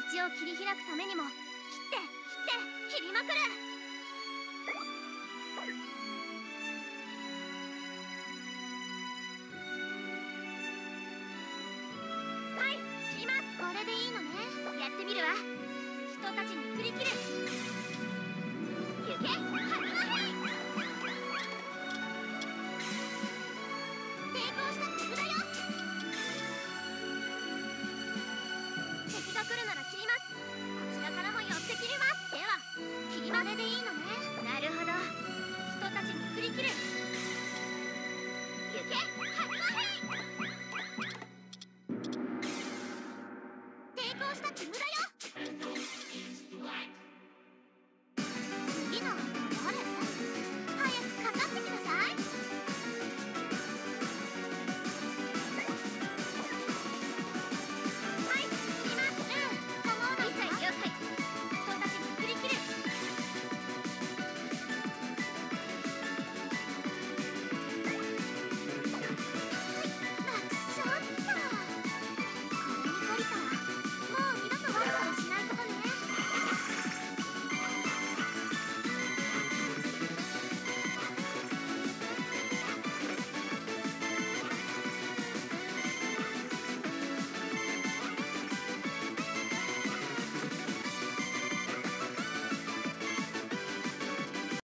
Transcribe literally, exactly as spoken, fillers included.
道を切り開くためにも切って切って切りまくる。はい、切ります。これでいいのね。やってみるわ。人たちに振り切る。行け、はっ